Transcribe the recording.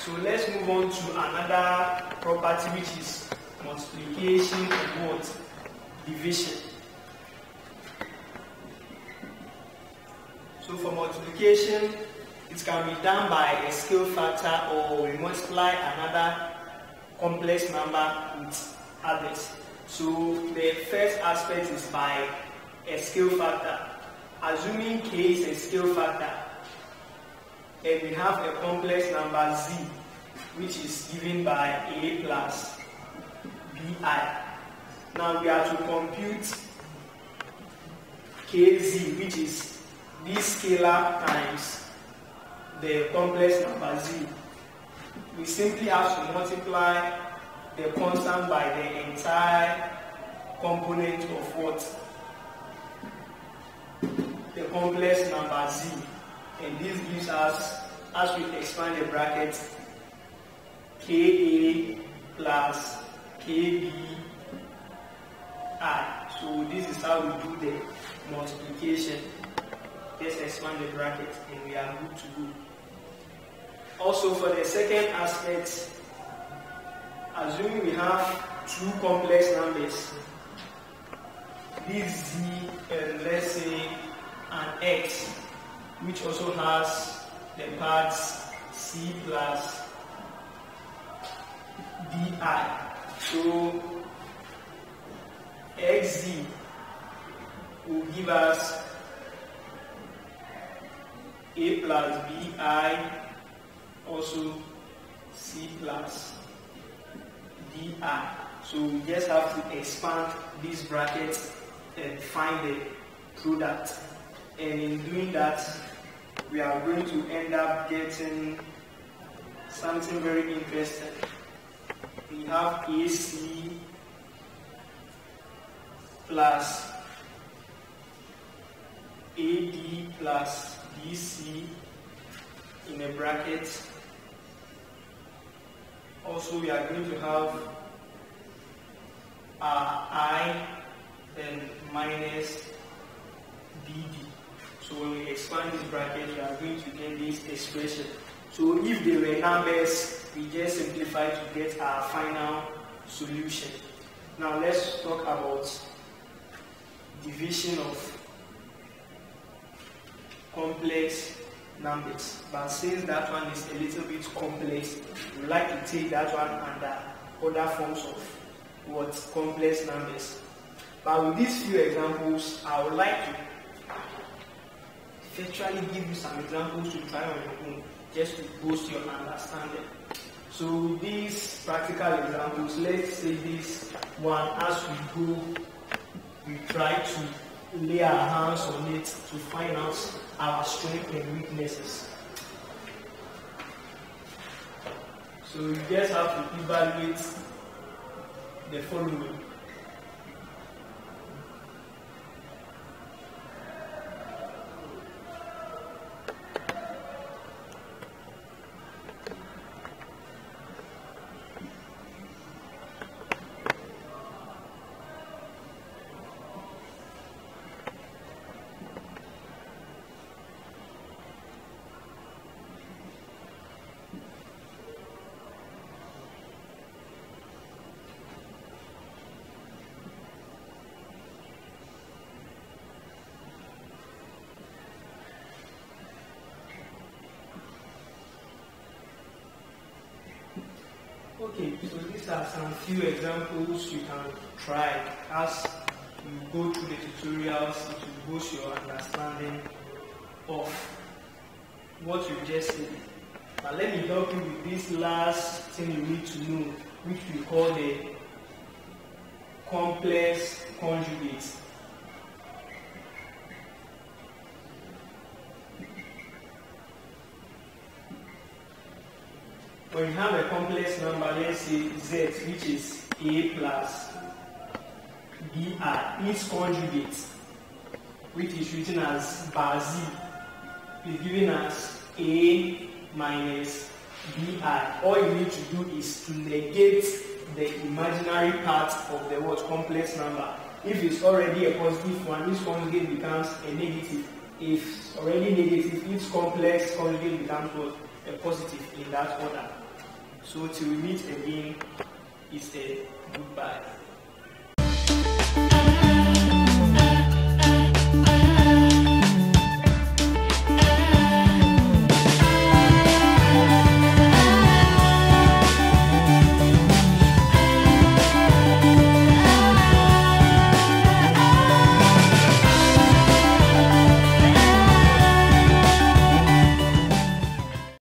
So let's move on to another property, which is multiplication and what? Division. So for multiplication, it can be done by a scale factor, or we multiply another complex number with others. So the first aspect is by a scale factor. Assuming k is a scale factor, and we have a complex number z, which is given by a plus bi. Now we are to compute kz, which is this scalar times the complex number z. We simply have to multiply the constant by the entire component of what? The complex number z. And this gives us, as we expand the bracket, ka plus kbi. So this is how we do the multiplication. Let's expand the bracket and we are good to go. Also, for the second aspect, assuming we have two complex numbers, this z and let's say an x, which also has the parts c plus bi. So xz will give us a plus bi, also c plus di. So we just have to expand this bracket and find the product. And in doing that, we are going to end up getting something very interesting. We have AC plus AD plus BC in a bracket. Also, we are going to have I and minus BD. So when we expand this bracket, we are going to get this expression. So if they were numbers, we just simplify to get our final solution. Now let's talk about division of complex numbers. But since that one is a little bit complex, we would like to take that one under other forms of what? Complex numbers. But with these few examples, I would like to virtually give you some examples to try on your own, just to boost your understanding. So these practical examples, let's say this one, as we go, we try to lay our hands on it to find out our strengths and weaknesses. So you just have to evaluate the following. Okay, so these are some few examples you can try. As you go through the tutorials, it will boost your understanding of what you just said. But let me help you with this last thing you need to know, which we call the complex conjugate. When you have a complex number, let's say z, which is a plus bi, its conjugate, which is written as bar z, is giving us a minus bi. All you need to do is to negate the imaginary part of the word complex number. If it's already a positive one, its conjugate becomes a negative. If it's already negative, its complex conjugate becomes what? A positive, in that order. So till we meet again, it's a goodbye.